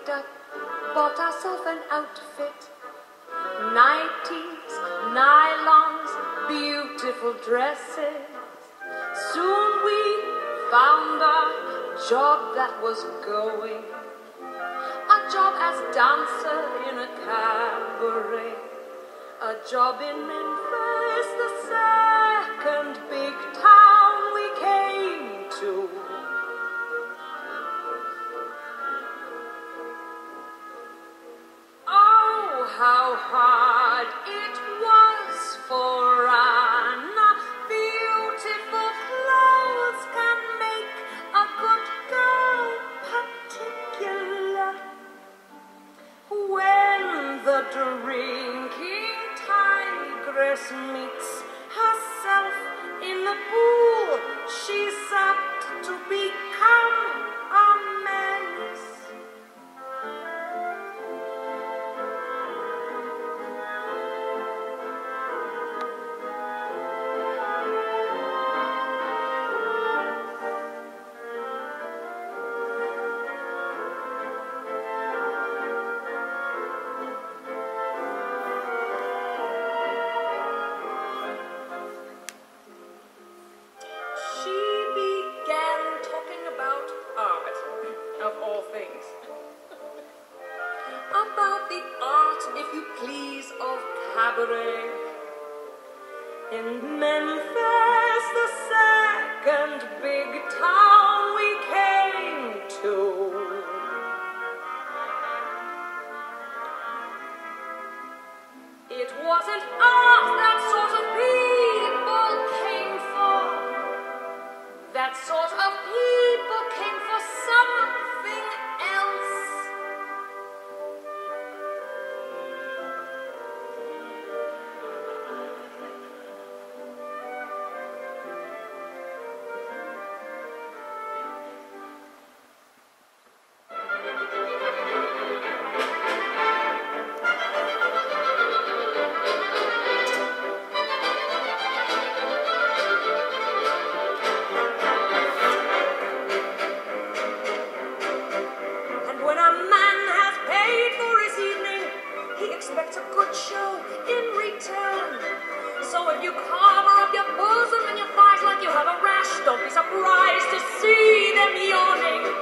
saved up, bought ourselves an outfit. Nighties, nylons, beautiful dresses. Soon we found a job that was going. A job as dancer in a cabaret. A job in Memphis, the second big town we came to. Oh, how hard it was for Anna. Beautiful clothes can make a good girl particular. When the drinking tigress meets herself in the pool, she's apt to become a menace. About the art, if you please, of cabaret. In Memphis, the second big town we came to. It wasn't art that sort of people came for. That sort of people came for something else. A good show in return. So if you cover up your bosom and your thighs like you have a rash, don't be surprised to see them yawning.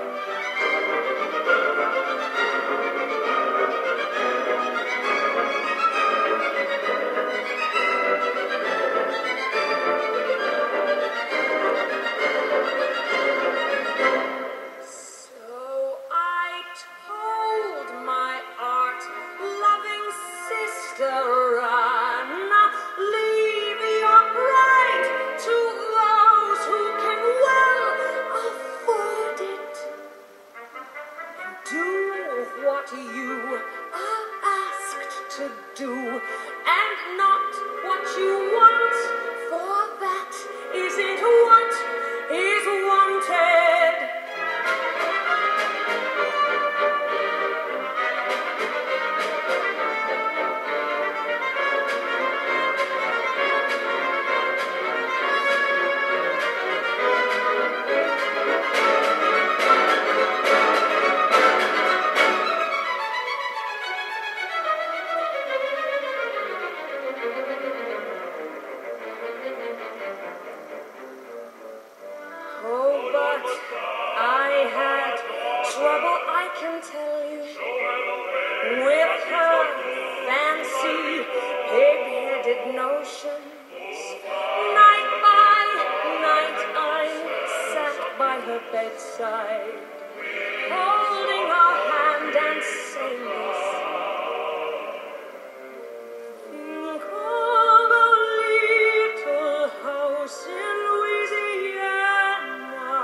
Anna, leave your pride to those who can well afford it, and do what you are asked to do, and not what you want, for that isn't what is wanted. Oh, but I had trouble, I can tell you, with her fancy, pig-headed notions. Night by night I sat by her bedside, holding her hand and saying this. Think of a little house in Louisiana.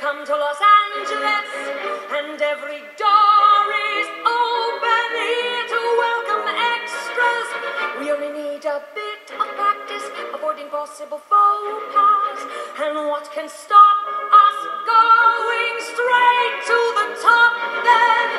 come to Los Angeles, and every door is open here to welcome extras. We only need a bit of practice, avoiding possible faux pas. And what can stop us going straight to the top then?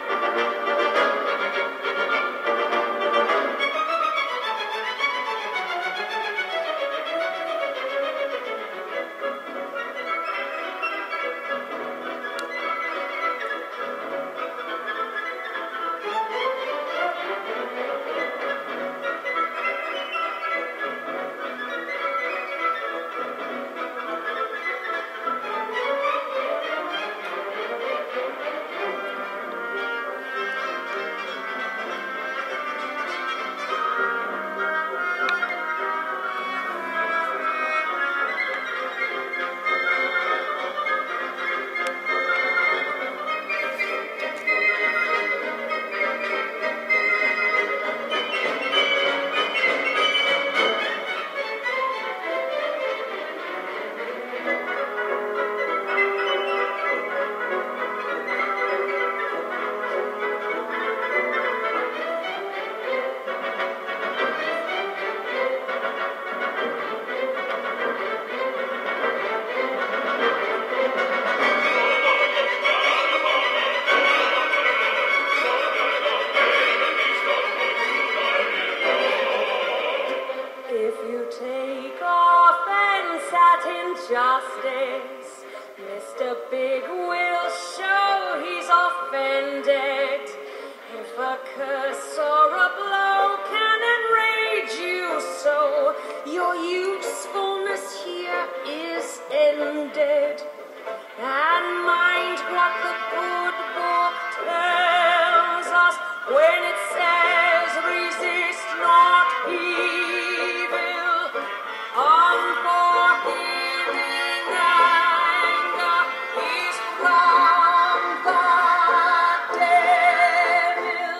Injustice, Mr. Big will show he's offended. If a curse or a blow can enrage you so, your usefulness here is ended. And mind what the good book tells us when it says resist not evil. Unforgiving anger is from the devil.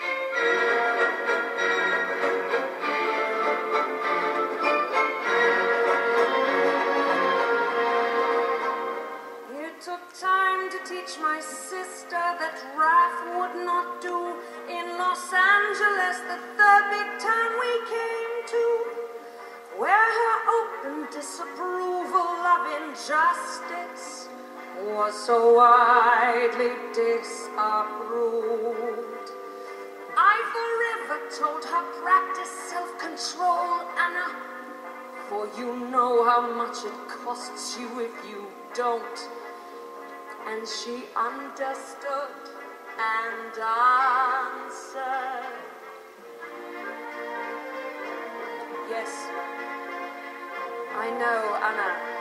You took time to teach my sister that wrath would not do. In Los Angeles, the third big town we came to, where her open disapproval of injustice was so widely disapproved. I forever told her practice self-control, Anna, for you know how much it costs you if you don't. And she understood and answered, yes, I know, Anna.